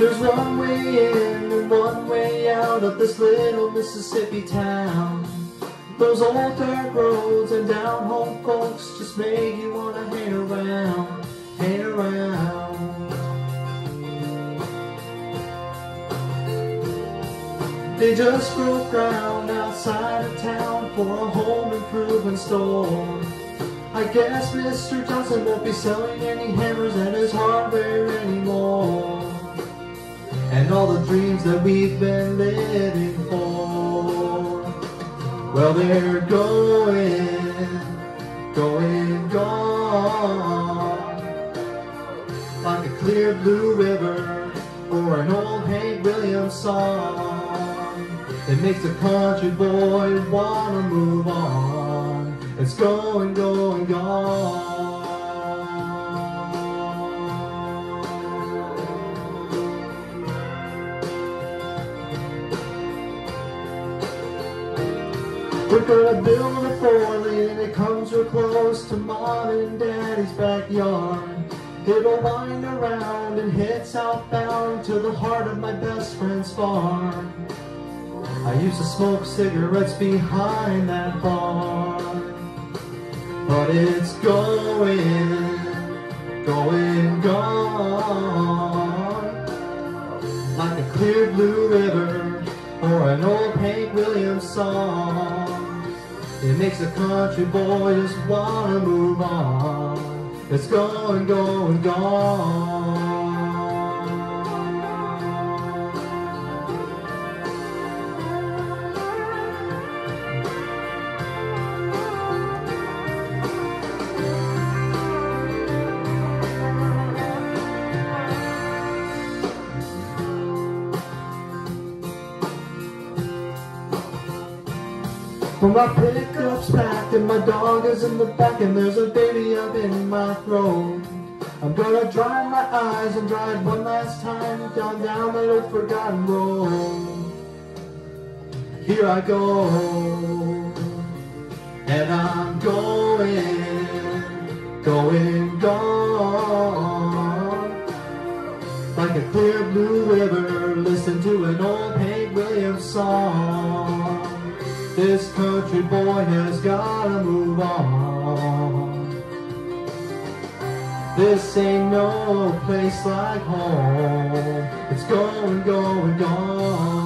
There's one way in and one way out of this little Mississippi town. Those old dirt roads and down-home folks just make you wanna hang around, hang around. They just broke ground outside of town for a home improvement store. I guess Mr. Johnson won't be selling any hammers and his hardware anymore. And all the dreams that we've been living for, well, they're going, going, gone. Like a clear blue river or an old Hank Williams song. It makes a country boy wanna move on. It's going, going, gone. We're gonna build a four-lane and it comes real close to Mom and Daddy's backyard. It'll wind around and head southbound to the heart of my best friend's farm. I used to smoke cigarettes behind that barn, but it's going, going, gone. Like a clear blue river or an old Hank Williams song. It makes a country boy just wanna move on. It's going, going, gone. Well, my pickup's packed and my dog is in the back and there's a baby up in my throat. I'm gonna dry my eyes and drive one last time down that old forgotten road. Here I go, and I'm going, going, gone. Like a clear blue river, listen to an old Hank Williams song. This country boy has gotta move on. This ain't no place like home. It's going, going, gone.